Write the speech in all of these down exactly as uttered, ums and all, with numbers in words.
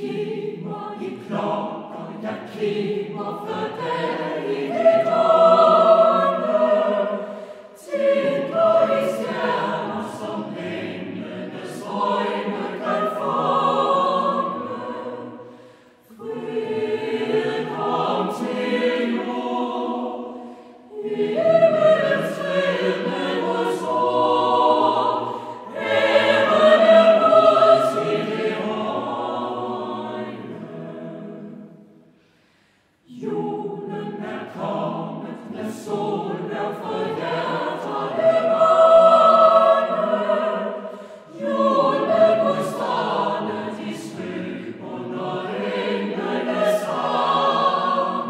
Kimmer i klokker, jeg kimmer for dig i det døgne. Tænker i stjerner, som englenes øjne kan fange. Fred kom til jord, himmelens fred med vores år. Æren er Guds i det øjne. Julen er kommet med solvær for hjerterne mange. Jul med Guds barne, de skød under englenes sange.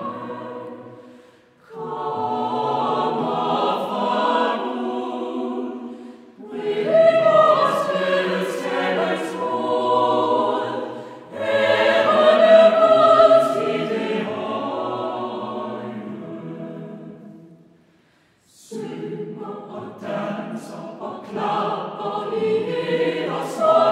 Kommer fra Gud, bring os fællesskabets råd. Æren er Guds i det øjne. Synger og danser og klapper i heder, så